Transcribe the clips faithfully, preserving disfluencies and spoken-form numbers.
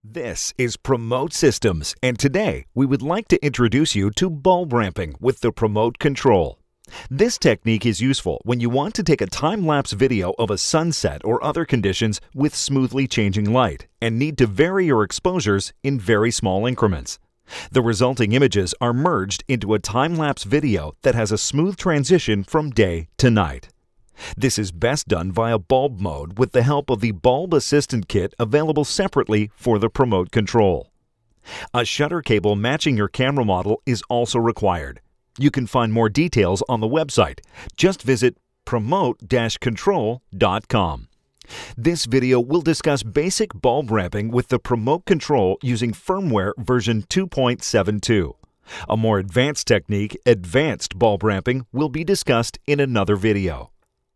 This is Promote Systems, and today we would like to introduce you to bulb ramping with the Promote control. This technique is useful when you want to take a time-lapse video of a sunset or other conditions with smoothly changing light and need to vary your exposures in very small increments. The resulting images are merged into a time-lapse video that has a smooth transition from day to night. This is best done via bulb mode with the help of the Bulb Assistant Kit available separately for the Promote control. A shutter cable matching your camera model is also required. You can find more details on the website. Just visit promote dash control dot com. This video will discuss basic bulb ramping with the Promote control using firmware version two point seven two. A more advanced technique, advanced bulb ramping, will be discussed in another video.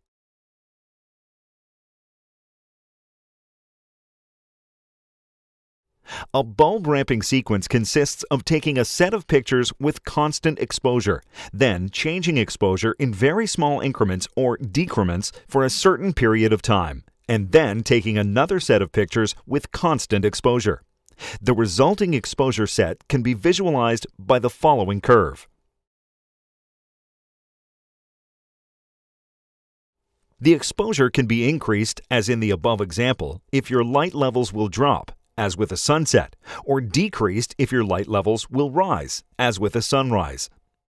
A bulb ramping sequence consists of taking a set of pictures with constant exposure, then changing exposure in very small increments or decrements for a certain period of time, and then taking another set of pictures with constant exposure. The resulting exposure set can be visualized by the following curve. The exposure can be increased, as in the above example, if your light levels will drop, as with a sunset, or decreased if your light levels will rise, as with a sunrise.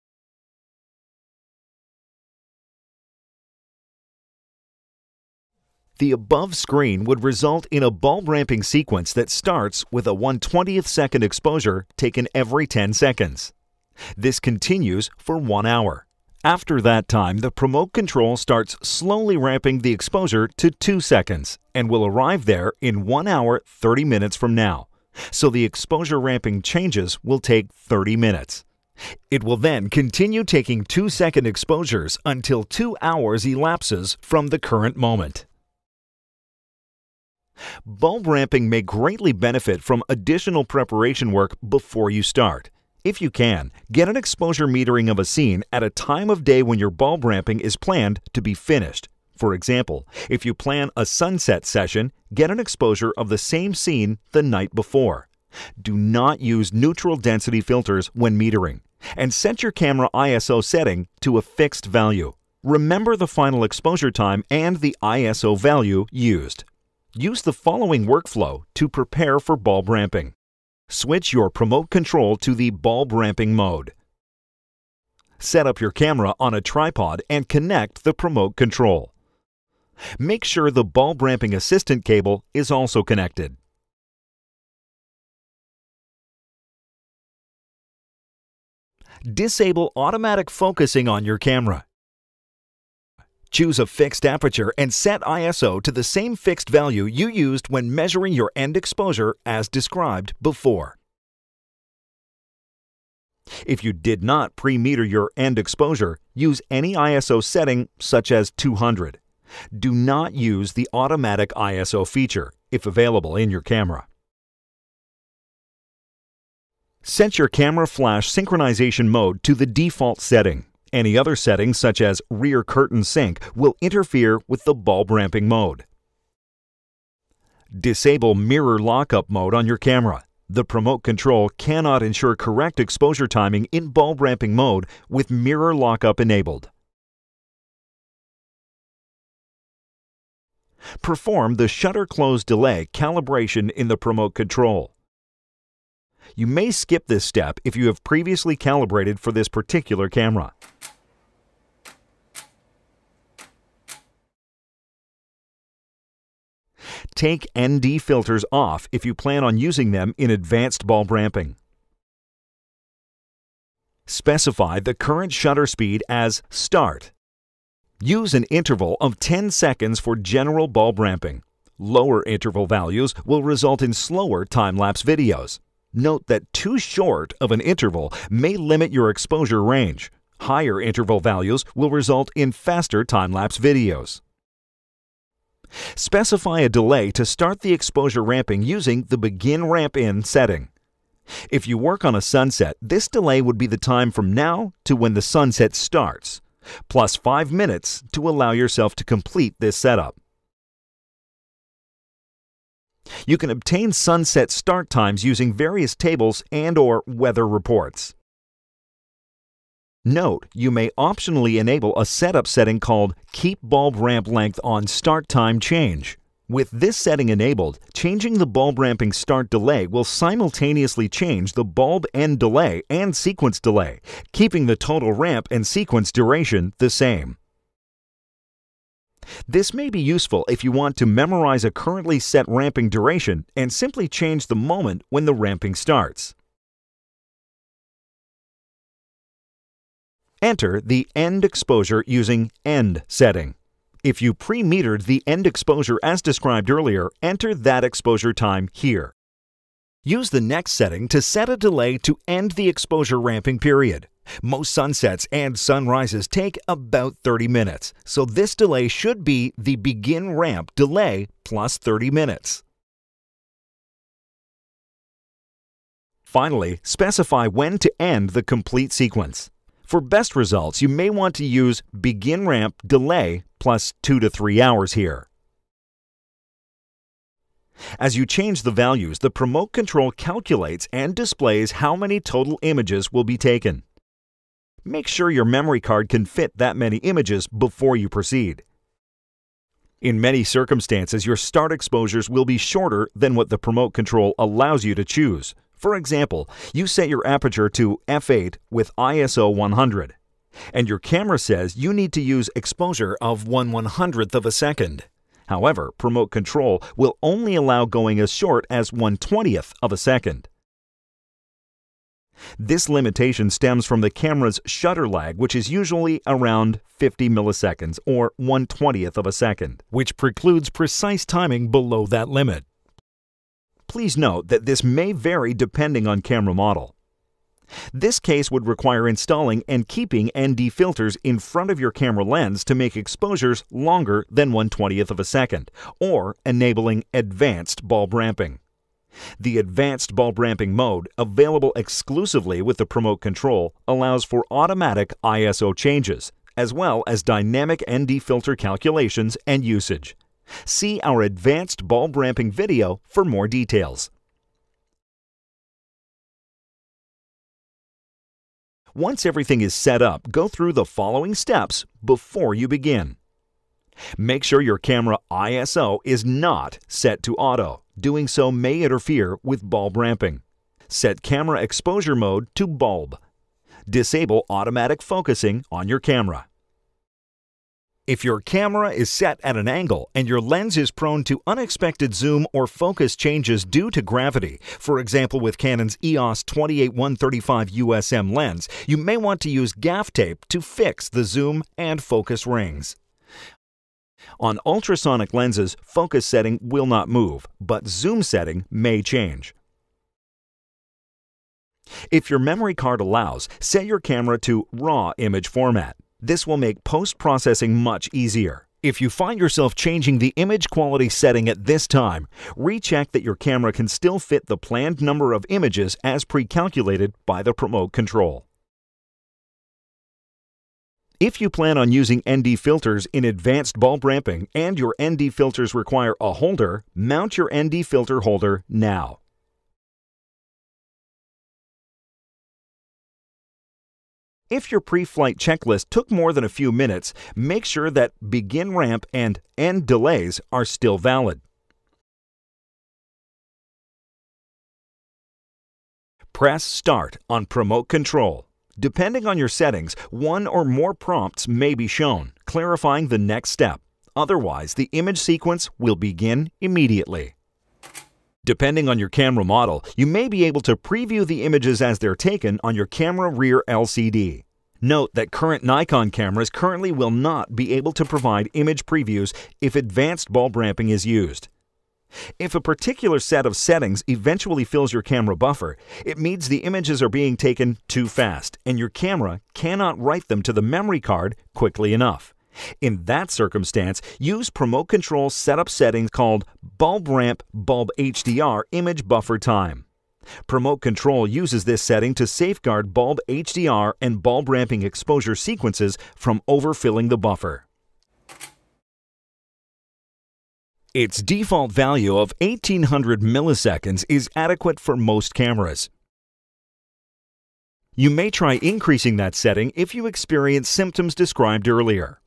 The above screen would result in a bulb ramping sequence that starts with a one twentieth second exposure taken every ten seconds. This continues for one hour. After that time, the Promote control starts slowly ramping the exposure to two seconds and will arrive there in one hour thirty minutes from now. So the exposure ramping changes will take thirty minutes. It will then continue taking two second exposures until two hours elapses from the current moment. Bulb ramping may greatly benefit from additional preparation work before you start. If you can, get an exposure metering of a scene at a time of day when your bulb ramping is planned to be finished. For example, if you plan a sunset session, get an exposure of the same scene the night before. Do not use neutral density filters when metering, and set your camera I S O setting to a fixed value. Remember the final exposure time and the I S O value used. Use the following workflow to prepare for bulb ramping. Switch your Promote control to the bulb ramping mode. Set up your camera on a tripod and connect the Promote control. Make sure the bulb ramping assistant cable is also connected. Disable automatic focusing on your camera. Choose a fixed aperture and set I S O to the same fixed value you used when measuring your end exposure as described before. If you did not pre-meter your end exposure, use any I S O setting such as two hundred. Do not use the automatic I S O feature if available in your camera. Set your camera flash synchronization mode to the default setting. Any other settings, such as rear curtain sync, will interfere with the bulb ramping mode. Disable mirror lockup mode on your camera. The Promote control cannot ensure correct exposure timing in bulb ramping mode with mirror lockup enabled. Perform the shutter close delay calibration in the Promote control. You may skip this step if you have previously calibrated for this particular camera. Take N D filters off if you plan on using them in advanced bulb ramping. Specify the current shutter speed as Start. Use an interval of ten seconds for general bulb ramping. Lower interval values will result in slower time-lapse videos. Note that too short of an interval may limit your exposure range. Higher interval values will result in faster time-lapse videos. Specify a delay to start the exposure ramping using the Begin Ramp In setting. If you work on a sunset, this delay would be the time from now to when the sunset starts, plus five minutes to allow yourself to complete this setup. You can obtain sunset start times using various tables and/or weather reports. Note, you may optionally enable a setup setting called Keep Bulb Ramp Length on Start Time Change. With this setting enabled, changing the bulb ramping start delay will simultaneously change the bulb end delay and sequence delay, keeping the total ramp and sequence duration the same. This may be useful if you want to memorize a currently set ramping duration and simply change the moment when the ramping starts. Enter the end exposure using End setting. If you pre-metered the end exposure as described earlier, enter that exposure time here. Use the next setting to set a delay to end the exposure ramping period. Most sunsets and sunrises take about thirty minutes, so this delay should be the begin ramp delay plus thirty minutes. Finally, specify when to end the complete sequence. For best results, you may want to use begin ramp delay plus two to three hours here. As you change the values, the Promote Control calculates and displays how many total images will be taken. Make sure your memory card can fit that many images before you proceed. In many circumstances, your start exposures will be shorter than what the Promote Control allows you to choose. For example, you set your aperture to f eight with I S O one hundred, and your camera says you need to use exposure of one one hundredth of a second. However, Promote Control will only allow going as short as one twentieth of a second. This limitation stems from the camera's shutter lag, which is usually around fifty milliseconds or one twentieth of a second, which precludes precise timing below that limit. Please note that this may vary depending on camera model. This case would require installing and keeping N D filters in front of your camera lens to make exposures longer than one twentieth of a second, or enabling advanced bulb ramping. The advanced bulb ramping mode, available exclusively with the Promote Control, allows for automatic I S O changes, as well as dynamic N D filter calculations and usage. See our advanced bulb ramping video for more details. Once everything is set up, go through the following steps before you begin. Make sure your camera I S O is not set to auto. Doing so may interfere with bulb ramping. Set camera exposure mode to bulb. Disable automatic focusing on your camera. If your camera is set at an angle and your lens is prone to unexpected zoom or focus changes due to gravity, for example with Canon's E O S twenty-eight one thirty-five U S M lens, you may want to use gaff tape to fix the zoom and focus rings. On ultrasonic lenses, focus setting will not move, but zoom setting may change. If your memory card allows, set your camera to RAW image format. This will make post-processing much easier. If you find yourself changing the image quality setting at this time, recheck that your camera can still fit the planned number of images as pre-calculated by the Promote Control. If you plan on using N D filters in advanced bulb ramping and your N D filters require a holder, mount your N D filter holder now. If your pre-flight checklist took more than a few minutes, make sure that begin ramp and end delays are still valid. Press Start on Promote Control. Depending on your settings, one or more prompts may be shown, clarifying the next step. Otherwise, the image sequence will begin immediately. Depending on your camera model, you may be able to preview the images as they're taken on your camera rear L C D. Note that current Nikon cameras currently will not be able to provide image previews if advanced bulb ramping is used. If a particular set of settings eventually fills your camera buffer, it means the images are being taken too fast and your camera cannot write them to the memory card quickly enough. In that circumstance, use Promote Control setup settings called Bulb Ramp Bulb H D R Image Buffer Time. Promote Control uses this setting to safeguard bulb H D R and bulb ramping exposure sequences from overfilling the buffer. Its default value of eighteen hundred milliseconds is adequate for most cameras. You may try increasing that setting if you experience symptoms described earlier.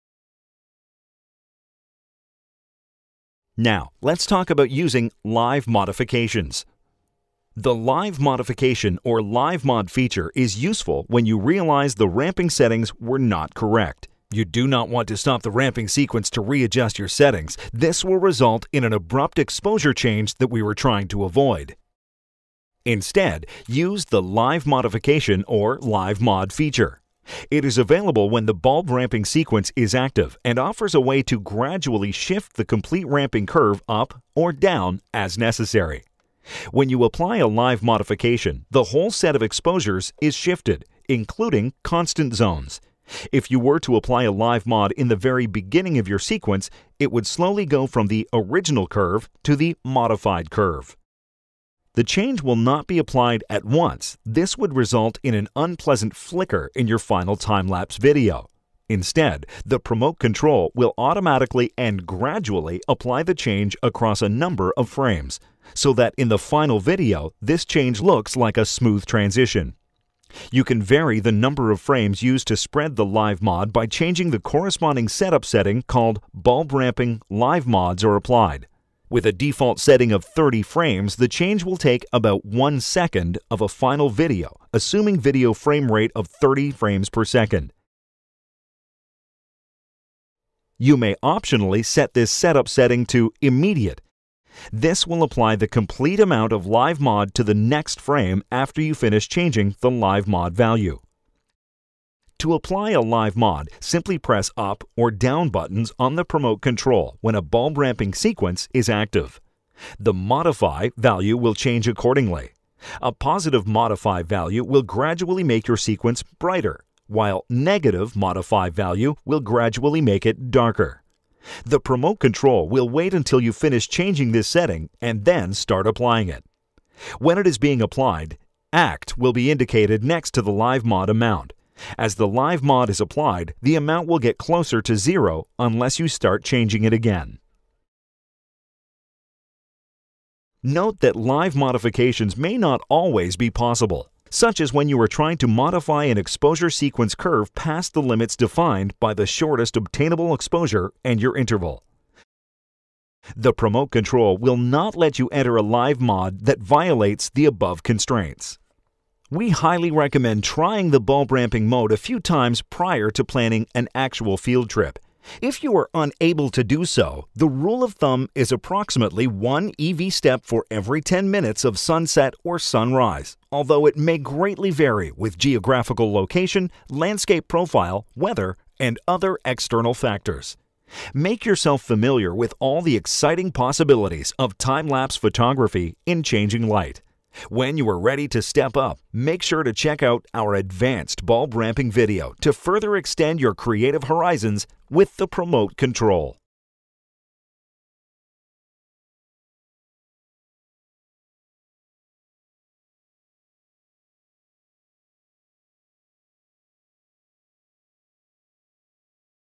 Now, let's talk about using live modifications. The live modification or live mod feature is useful when you realize the ramping settings were not correct. You do not want to stop the ramping sequence to readjust your settings. This will result in an abrupt exposure change that we were trying to avoid. Instead, use the live modification or live mod feature. It is available when the bulb ramping sequence is active and offers a way to gradually shift the complete ramping curve up or down as necessary. When you apply a live modification, the whole set of exposures is shifted, including constant zones. If you were to apply a live mod in the very beginning of your sequence, it would slowly go from the original curve to the modified curve. The change will not be applied at once. This would result in an unpleasant flicker in your final time-lapse video. Instead, the Promote control will automatically and gradually apply the change across a number of frames, so that in the final video, this change looks like a smooth transition. You can vary the number of frames used to spread the live mod by changing the corresponding setup setting called Bulb Ramping Live Mods are applied. With a default setting of thirty frames, the change will take about one second of a final video, assuming video frame rate of thirty frames per second. You may optionally set this setup setting to immediate. This will apply the complete amount of live mod to the next frame after you finish changing the live mod value. To apply a live mod, simply press up or down buttons on the Promote control when a bulb ramping sequence is active. The Modify value will change accordingly. A positive Modify value will gradually make your sequence brighter, while negative Modify value will gradually make it darker. The Promote control will wait until you finish changing this setting and then start applying it. When it is being applied, Act will be indicated next to the live mod amount. As the live mod is applied, the amount will get closer to zero unless you start changing it again. Note that live modifications may not always be possible, such as when you are trying to modify an exposure sequence curve past the limits defined by the shortest obtainable exposure and your interval. The Promote control will not let you enter a live mod that violates the above constraints. We highly recommend trying the bulb ramping mode a few times prior to planning an actual field trip. If you are unable to do so, the rule of thumb is approximately one E V step for every ten minutes of sunset or sunrise, although it may greatly vary with geographical location, landscape profile, weather, and other external factors. Make yourself familiar with all the exciting possibilities of time-lapse photography in changing light. When you are ready to step up, make sure to check out our advanced bulb ramping video to further extend your creative horizons with the Promote control.